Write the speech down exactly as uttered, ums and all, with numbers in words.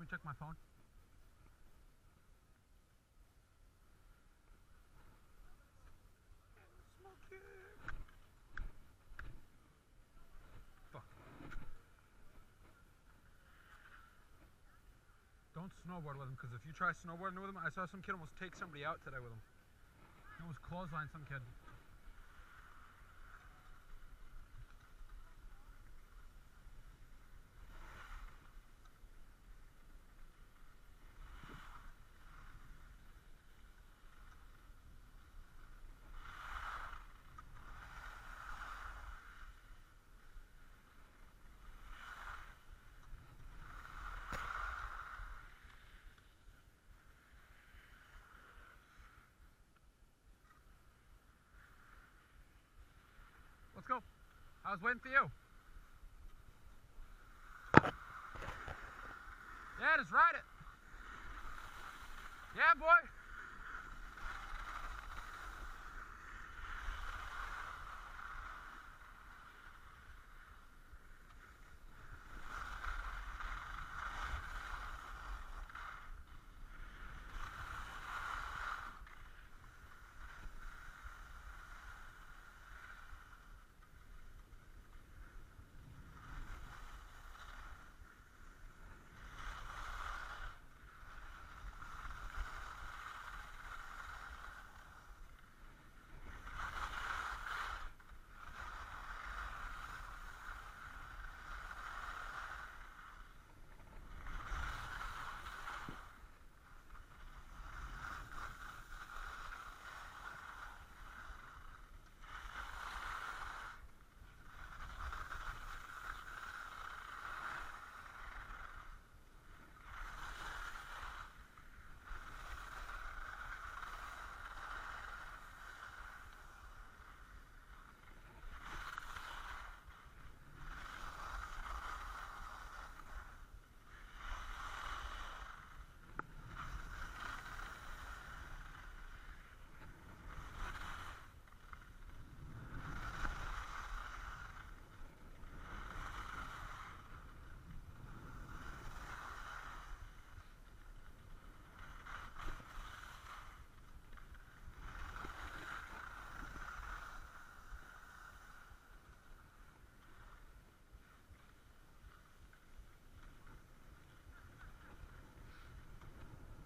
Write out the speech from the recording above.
check my phone? Fuck. Don't snowboard with him, because if you try snowboarding with him, I saw some kid almost take somebody out today with him. He almost clotheslined some kid. Let's go. I was waiting for you. Yeah, just ride it. Yeah, boy.